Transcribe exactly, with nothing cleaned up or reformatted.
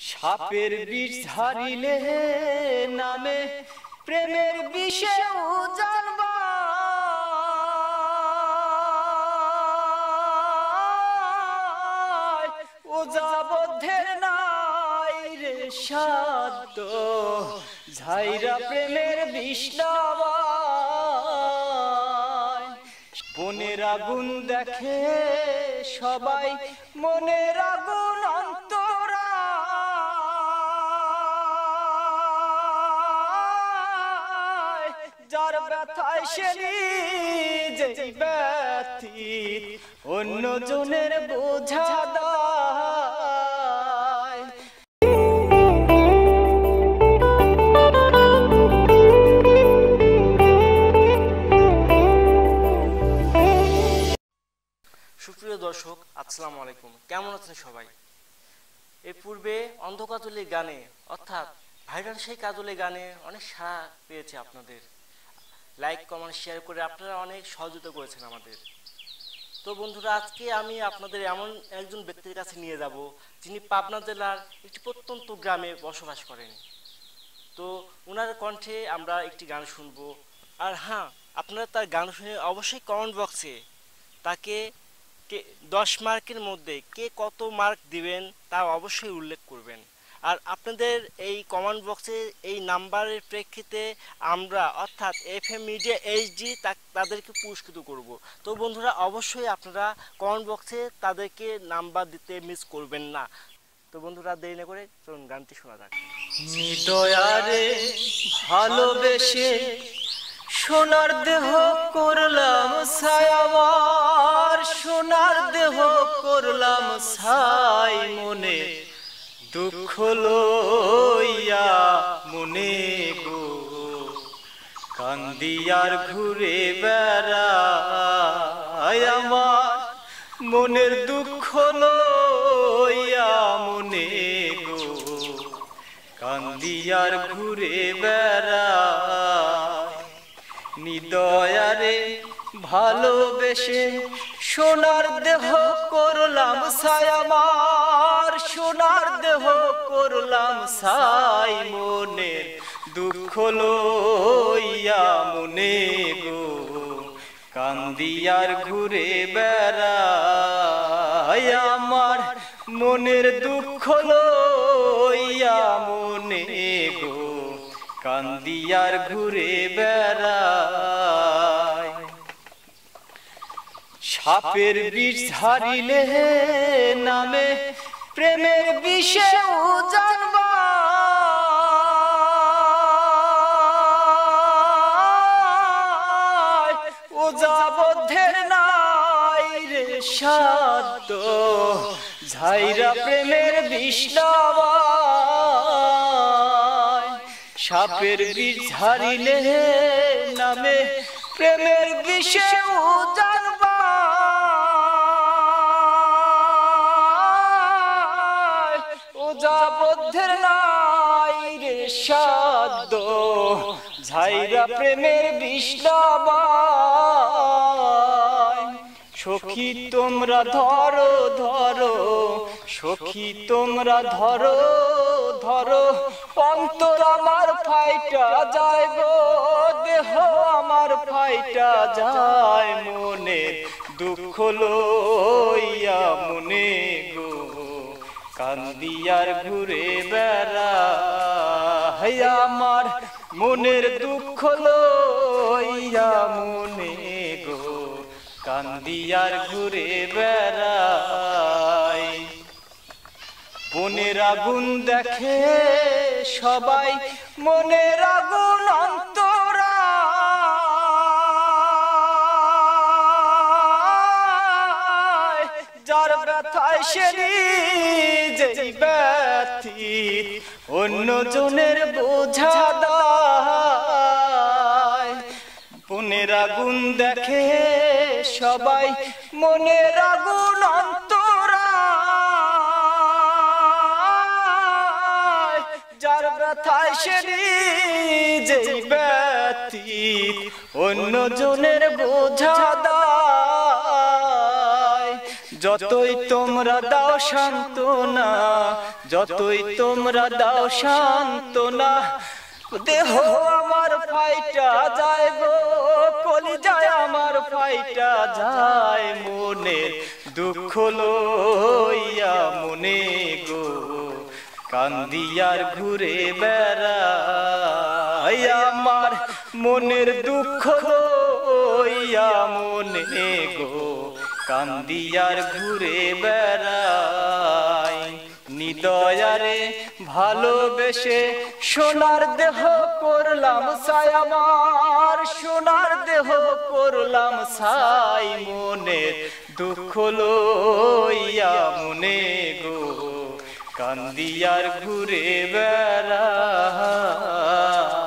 সাপের বিষ ঝারিলে নামে প্রেমের বিষে জানবা ও যাবদ্ধের নাই রে সাধ্য ঝাইরা প্রেমের বিষ নামায়। মনের আগুন দেখে সবাই মনের আগুন অন্তরা যার ব্যথায় সে নিজে ব্যথিত অন্য জনের বোঝা দায়। সুপ্রিয় দর্শক, আসসালামু আলাইকুম। কেমন আছেন সবাই? এর পূর্বে অন্ধকাজলি গানে অর্থাৎ ভাইরাল সেই কাজলি গানে অনেক সাড়া পেয়েছে আপনাদের। লাইক কমেন্ট শেয়ার করে আপনারা অনেক সহযোগিতা করেছেন আমাদের। তো বন্ধুরা, আজকে আমি আপনাদের এমন একজন ব্যক্তির কাছে নিয়ে যাব যিনি পাবনা জেলার একটি প্রত্যন্ত গ্রামে বসবাস করেন। তো ওনার কণ্ঠে আমরা একটি গান শুনবো। আর হ্যাঁ, আপনারা তার গান শুনে অবশ্যই কমেন্ট বক্সে তাকে কে দশ মার্কের মধ্যে কে কত মার্ক দিবেন তা অবশ্যই উল্লেখ করবেন। আর আপনাদের এই কমেন্ট বক্সে এই নাম্বারের প্রেক্ষিতে আমরা অর্থাৎ এফ এম মিডিয়া এইচডি তাদেরকে পুরস্কৃত করব। তো বন্ধুরা, অবশ্যই আপনারা কমেন্ট বক্সে তাদেরকে নাম্বার দিতে মিস করবেন না। তো বন্ধুরা, দেরি না করে চলুন গানটি শোনা যাক। দয়ারে ভালোবেসে সোনার দেহ করলাম ছায়াবার, সোনার দেহ করলাম ছাই মনে দুঃখ লইয়া মনে গো কান্দিয়ার ঘুরে বেড়ায় আমার মনের দুঃখ লইয়া মনে গো কান্দিয়ার ঘুরে বেড়ায়। নিদয়ারে ভালোবেসে সোনার দেহ করলাম ছায়ামার, সোনার দেহ করলাম ছাই মনের দুঃখ লইয়া মনে গো কান্দিয়ার ঘুরে বেড়ায় আমার মনের দুঃখ লইয়া মনে গো কান্দিয়ার ঘুরে বেড়ায়। সাপের বিষ ঝারিলে নামে প্রেমের বিষে জানবা ও যাবদ্ধের নাই রে সাধ্য ঝাইরা প্রেমের বিষ নামায়। সাপের বিষ ঝারিলে নামে প্রেমের বিষে জানবা ও যাবদ্ধের নাই রে সাধ্য ঝাইরা প্রেমের বিষ নামায়। সখী তোমরা ধরো ধরো, সখী তোমরা ধরো ধরো, অন্তর আমার ফাইটা যায় গো, দেহ আমার ফাইটা যায় মনে দুঃখ লইয়া মনে গো কান্দিয়ার ঘুরে বেড়ায় আমার মনের দুঃখ লইয়া মনে গো কান্দিয়ার ঘুরে বেড়ায়। মনের আগুন দেখে সবাই মনের আগুন অন্তরা যার ব্যথায় সে নিজে ব্যথিত অন্য জনের বোঝা দায়। মনের আগুন দেখে সবাই মনের আগুন অন্তরা যার ব্যথায় সে নিজে ব্যথিত অন্য জনের বোঝা দায়। যতই তোমরা দাও সান্ত্বনা, যতই তোমরা দাও সান্ত্বনা, দেহ আমার ফাইটা যায় গো, কলিজায় আমার ফাইটা যায়, মনে দুঃখ লইয়া মনে গো কান্দিয়ার ঘুরে বেড়াই, আমার মনের দুঃখ লইয়া মনে গো কান্দিয়ার ঘুরে বেড়াই। নিদয়ারে ভালোবেসে সোনার দেহ করলাম ছাই, আমার সোনার দেহ করলাম ছাই, মনের দুঃখ লইয়া মনে গো কান্দিয়ার ঘুরে বেড়াই।